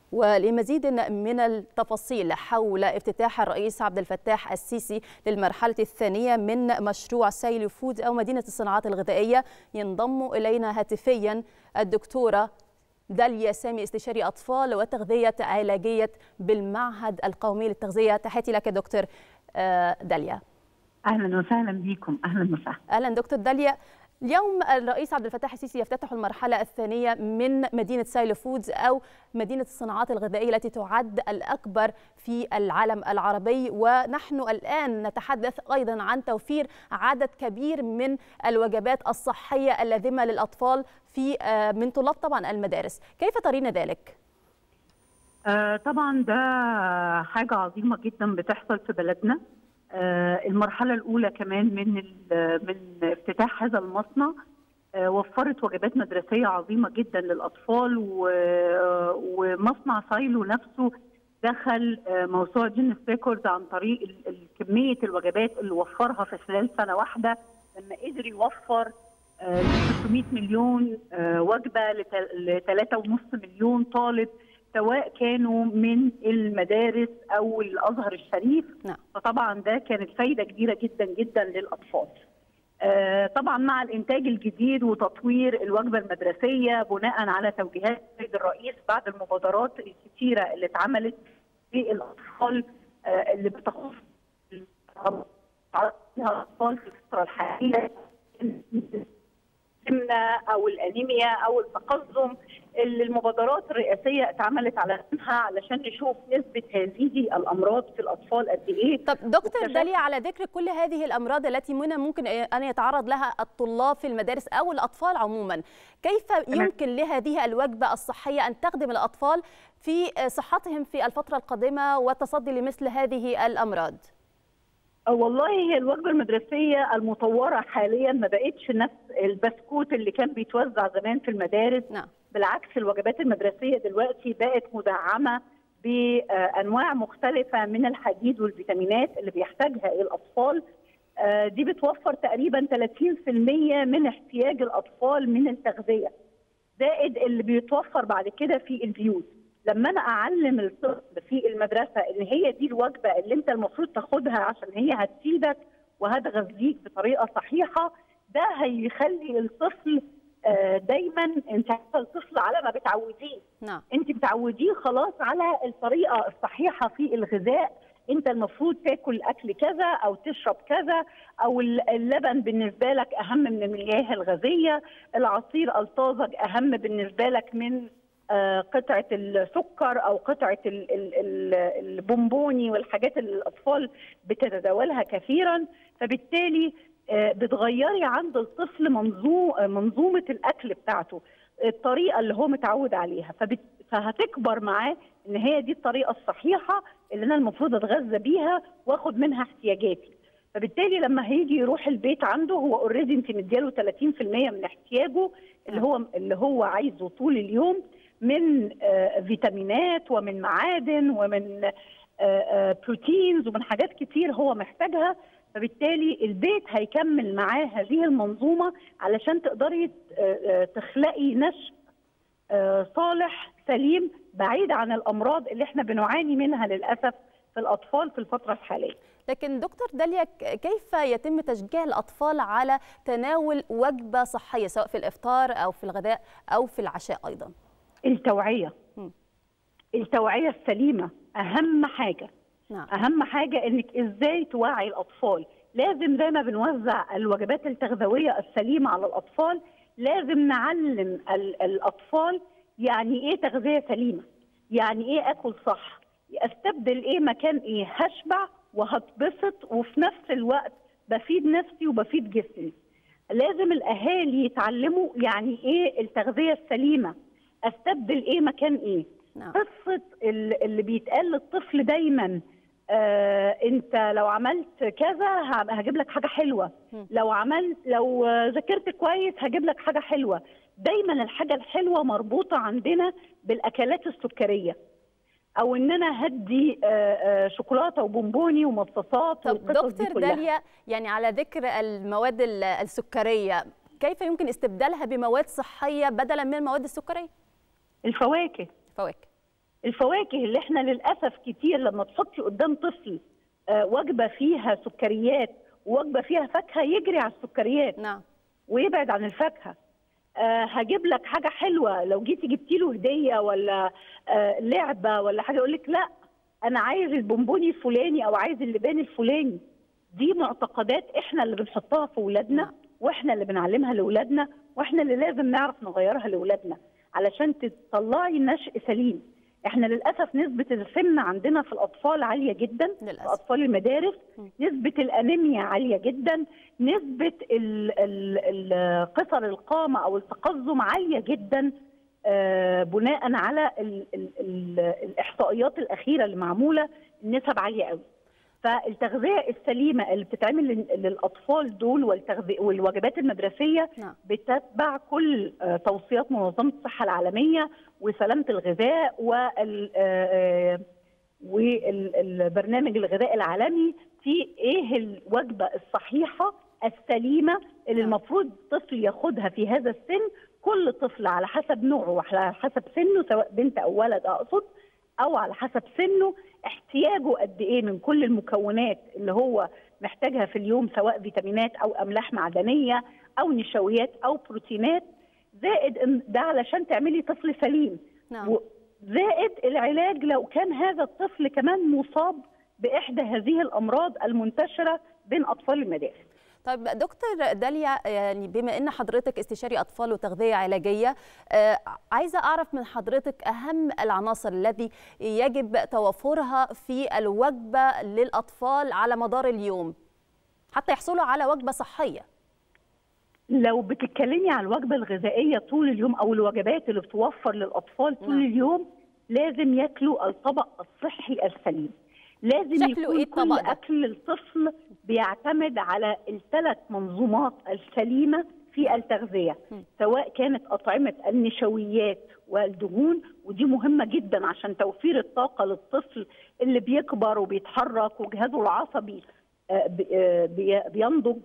ولمزيد من التفاصيل حول افتتاح الرئيس عبد الفتاح السيسي للمرحلة الثانية من مشروع سايلو فود أو مدينة الصناعات الغذائية، ينضم إلينا هاتفيا الدكتورة داليا سامي، استشاري أطفال وتغذية علاجية بالمعهد القومي للتغذية. تحياتي لك دكتور داليا. أهلا وسهلا بكم. أهلا وسهلا. أهلا دكتور داليا. اليوم الرئيس عبد الفتاح السيسي يفتتح المرحلة الثانية من مدينة سايلو فودز أو مدينة الصناعات الغذائية التي تعد الأكبر في العالم العربي، ونحن الآن نتحدث أيضا عن توفير عدد كبير من الوجبات الصحية اللازمة للأطفال في من طلاب طبعا المدارس. كيف ترين ذلك؟ طبعا ده حاجة عظيمة جدا بتحصل في بلدنا. المرحلة الأولى كمان من افتتاح هذا المصنع وفرت وجبات مدرسية عظيمة جدا للأطفال، ومصنع سايلو نفسه دخل موسوعة جينيس ريكورد عن طريق كمية الوجبات اللي وفرها في خلال سنة واحدة، لما قدر يوفر 600 مليون وجبة ل 3.5 مليون طالب، سواء كانوا من المدارس أو الأزهر الشريف. فطبعا ده كانت فايدة كبيرة جدا جدا للأطفال. طبعا مع الإنتاج الجديد وتطوير الوجبة المدرسية بناء على توجيهات السيد الرئيس بعد المبادرات الكثيرة اللي اتعملت في الأطفال اللي بتخص الأطفال في الفترة الحالية، او الانيميا او التقزم، اللي المبادرات الرئاسيه اتعملت علشان نشوف نسبه هذه الامراض في الاطفال قد ايه. طب دكتور داليا، على ذكر كل هذه الامراض التي ممكن ان يتعرض لها الطلاب في المدارس او الاطفال عموما، كيف يمكن لهذه الوجبه الصحيه ان تخدم الاطفال في صحتهم في الفتره القادمه والتصدي لمثل هذه الامراض؟ والله هي الوجبه المدرسيه المطوره حاليا ما بقتش نفس البسكوت اللي كان بيتوزع زمان في المدارس. بالعكس، الوجبات المدرسيه دلوقتي بقت مدعمه بانواع مختلفه من الحديد والفيتامينات اللي بيحتاجها الاطفال. دي بتوفر تقريبا 30% من احتياج الاطفال من التغذيه، زائد اللي بيتوفر بعد كده في البيوت. لما انا اعلم الطفل في المدرسه ان هي دي الوجبه اللي انت المفروض تاخدها عشان هي هتفيدك وهتغذيك بطريقه صحيحه، ده هيخلي الطفل دايما، انت عارفه الطفل على ما بتعوديه، انت بتعوديه خلاص على الطريقه الصحيحه في الغذاء. انت المفروض تاكل اكل كذا او تشرب كذا، او اللبن بالنسبه لك اهم من المياه الغازيه، العصير الطازج اهم بالنسبه لك من قطعة السكر أو قطعة البونبوني والحاجات اللي الأطفال بتتداولها كثيرا. فبالتالي بتغيري عند الطفل منظومة الأكل بتاعته، الطريقة اللي هو متعود عليها، فهتكبر معاه إن هي دي الطريقة الصحيحة اللي أنا المفروض أتغذى بيها وآخد منها احتياجاتي. فبالتالي لما هيجي يروح البيت عنده هو اوريدي انت مدياله 30% من احتياجه اللي هو عايزه طول اليوم، من فيتامينات ومن معادن ومن بروتينز ومن حاجات كتير هو محتاجها. فبالتالي البيت هيكمل معاه هذه المنظومة علشان تقدري تخلقي نشء صالح سليم بعيد عن الأمراض اللي احنا بنعاني منها للأسف في الأطفال في الفترة الحالية. لكن دكتور داليا، كيف يتم تشجيع الأطفال على تناول وجبة صحية سواء في الإفطار أو في الغداء أو في العشاء أيضا؟ التوعية السليمة أهم حاجة. أهم حاجة إنك إزاي توعي الأطفال. لازم زي ما بنوزع الوجبات التغذوية السليمة على الأطفال، لازم نعلم الأطفال يعني إيه تغذية سليمة، يعني إيه أكل صح، أستبدل إيه مكان إيه، هشبع وهتبسط وفي نفس الوقت بفيد نفسي وبفيد جسمي. لازم الأهالي يتعلموا يعني إيه التغذية السليمة، استبدل ايه مكان ايه. قصه اللي بيتقال للطفل دايما انت لو عملت كذا هجيب لك حاجه حلوه، لو ذاكرت كويس هجيب لك حاجه حلوه. دايما الحاجه الحلوه مربوطه عندنا بالاكلات السكريه، او ان انا هدي شوكولاته وبونبوني ومصاصات. طب دكتور داليا، يعني على ذكر المواد السكريه، كيف يمكن استبدالها بمواد صحيه بدلا من المواد السكريه؟ الفواكه. الفواكه اللي احنا للاسف كتير لما تحطي قدام طفل وجبه فيها سكريات ووجبه فيها فاكهه يجري على السكريات. نعم. ويبعد عن الفاكهه. هجيب لك حاجه حلوه، لو جيتي جبتي له هديه ولا لعبه ولا حاجه يقول لك لا انا عايز البونبوني الفلاني او عايز اللبان الفلاني. دي معتقدات احنا اللي بنحطها في اولادنا، واحنا اللي بنعلمها لاولادنا، واحنا اللي لازم نعرف نغيرها لاولادنا علشان تطلعي نشء سليم. احنا للاسف نسبه السمنه عندنا في الاطفال عاليه جدا للأسف. في اطفال المدارس نسبه الانيميا عاليه جدا، نسبه قصر القامه او التقزم عاليه جدا بناء على الاحصائيات الاخيره اللي معموله، النسب عاليه قوي. فالتغذيه السليمه اللي بتتعمل للاطفال دول والوجبات المدرسيه بتتبع كل توصيات منظمه الصحه العالميه وسلامه الغذاء والبرنامج الغذائي العالمي في ايه الوجبه الصحيحه السليمه اللي المفروض الطفل ياخدها في هذا السن. كل طفل على حسب نوعه وعلى حسب سنه، سواء بنت او ولد اقصد، او على حسب سنه احتياجه قد ايه من كل المكونات اللي هو محتاجها في اليوم، سواء فيتامينات او املاح معدنيه او نشويات او بروتينات، زائد ده علشان تعملي طفل سليم. نعم. زائد العلاج لو كان هذا الطفل كمان مصاب باحدى هذه الامراض المنتشره بين اطفال المدارس. طيب دكتور داليا، يعني بما ان حضرتك استشاري اطفال وتغذيه علاجيه، عايزه اعرف من حضرتك اهم العناصر التي يجب توفرها في الوجبه للاطفال على مدار اليوم حتى يحصلوا على وجبه صحيه. لو بتتكلمي عن الوجبه الغذائيه طول اليوم او الوجبات اللي بتوفر للاطفال طول اليوم، لازم ياكلوا الطبق الصحي السليم. لازم يكون كل اكل الطفل بيعتمد على الثلاث منظومات السليمه في التغذيه، سواء كانت اطعمه النشويات والدهون، ودي مهمه جدا عشان توفير الطاقه للطفل اللي بيكبر وبيتحرك وجهازه العصبي بينضج،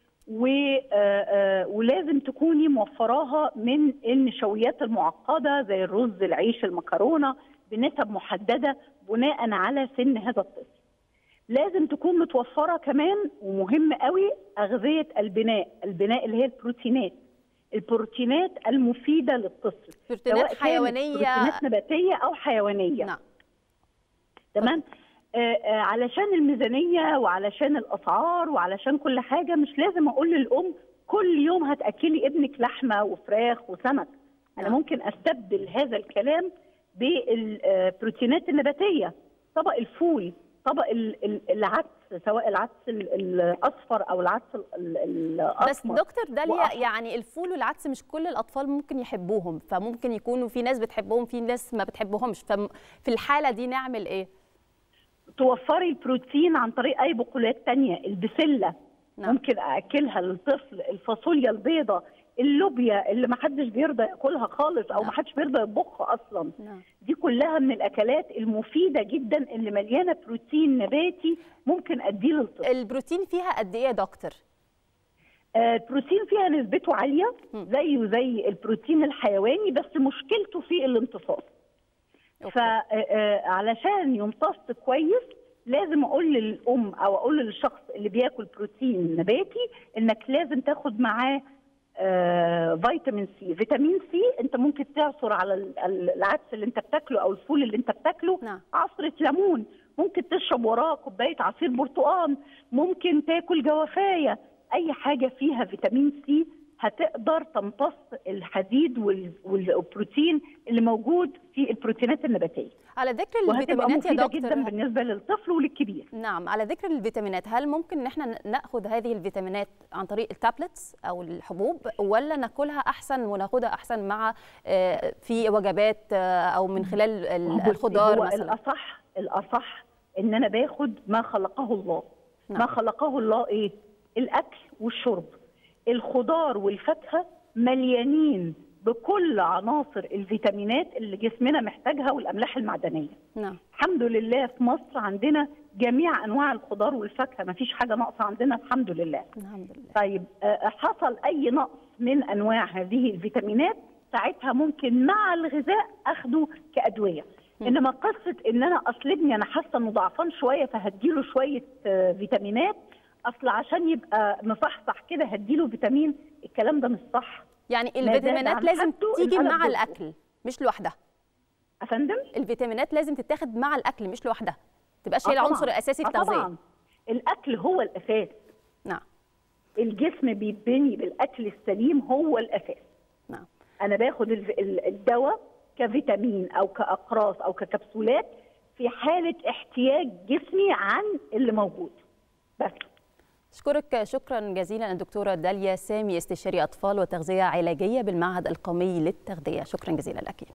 ولازم تكوني موفراها من النشويات المعقده زي الرز، العيش، المكرونه بنسب محدده بناء على سن هذا الطفل. لازم تكون متوفره كمان، ومهم قوي، اغذيه البناء اللي هي البروتينات المفيده للطفل، بروتينات حيوانيه، بروتينات نباتيه او حيوانيه. نعم. تمام. علشان الميزانيه وعلشان الاسعار وعلشان كل حاجه مش لازم اقول للام كل يوم هتاكلي ابنك لحمه وفراخ وسمك. انا ممكن استبدل هذا الكلام بالبروتينات النباتيه، طبق الفول، طبق العدس، سواء العدس الاصفر او العدس الاصفر. بس دكتور داليا، يعني الفول والعدس مش كل الاطفال ممكن يحبوهم، فممكن يكونوا في ناس بتحبهم في ناس ما بتحبهمش، ففي الحاله دي نعمل ايه؟ توفري البروتين عن طريق اي بقولات ثانيه. البسله ممكن ااكلها للطفل، الفاصوليا البيضاء، اللوبيا اللي ما حدش بيرضى ياكلها خالص او ما حدش بيرضى يطبخها اصلا. دي كلها من الاكلات المفيده جدا اللي مليانه بروتين نباتي ممكن اديه للطفل. البروتين فيها قد ايه يا دكتور؟ البروتين فيها نسبته عاليه زيه زي البروتين الحيواني، بس مشكلته في الامتصاص. فعلشان يمتص كويس لازم اقول للام او اقول للشخص اللي بياكل بروتين نباتي انك لازم تاخد معاه فيتامين سي. فيتامين سي انت ممكن تعصر على العدس اللي انت بتاكله او الفول اللي انت بتاكله عصره ليمون، ممكن تشرب وراه كوبايه عصير برتقال، ممكن تاكل جوافايه، اي حاجه فيها فيتامين سي هتقدر تمتص الحديد والبروتين اللي موجود في البروتينات النباتيه. على ذكر الفيتامينات يا دكتور، جدا بالنسبه للطفل وللكبير. نعم، على ذكر الفيتامينات، هل ممكن ان احنا ناخذ هذه الفيتامينات عن طريق التابلتس او الحبوب، ولا ناكلها احسن وناخدها احسن مع في وجبات او من خلال الخضار مثلا؟ الاصح ان انا باخد ما خلقه الله. ما خلقه الله ايه؟ الاكل والشرب. الخضار والفاكهه مليانين بكل عناصر الفيتامينات اللي جسمنا محتاجها والاملاح المعدنيه. نعم. الحمد لله في مصر عندنا جميع انواع الخضار والفاكهه، ما فيش حاجه ناقصه عندنا الحمد لله. الحمد لله. طيب حصل اي نقص من انواع هذه الفيتامينات، ساعتها ممكن مع الغذاء اخده كادويه. انما قصه ان انا اصل ابني انا حاسه انه ضعفان شويه فهديله شويه فيتامينات، اصل عشان يبقى مصحصح كده هديله فيتامين، الكلام ده مش صح. يعني الفيتامينات لازم تيجي مع الاكل مش لوحدها. افندم؟ الفيتامينات لازم تتاخد مع الاكل مش لوحدها، ما تبقاش هي العنصر الاساسي في التغذيه. طبعا الاكل هو الاساس. نعم. الجسم بيتبني بالاكل السليم، هو الاساس. نعم. انا باخد الدواء كفيتامين او كاقراص او ككبسولات في حاله احتياج جسمي عن اللي موجود بس. أشكرك شكرا جزيلا الدكتورة داليا سامي، استشاري أطفال وتغذية علاجية بالمعهد القومي للتغذية. شكرا جزيلا لك.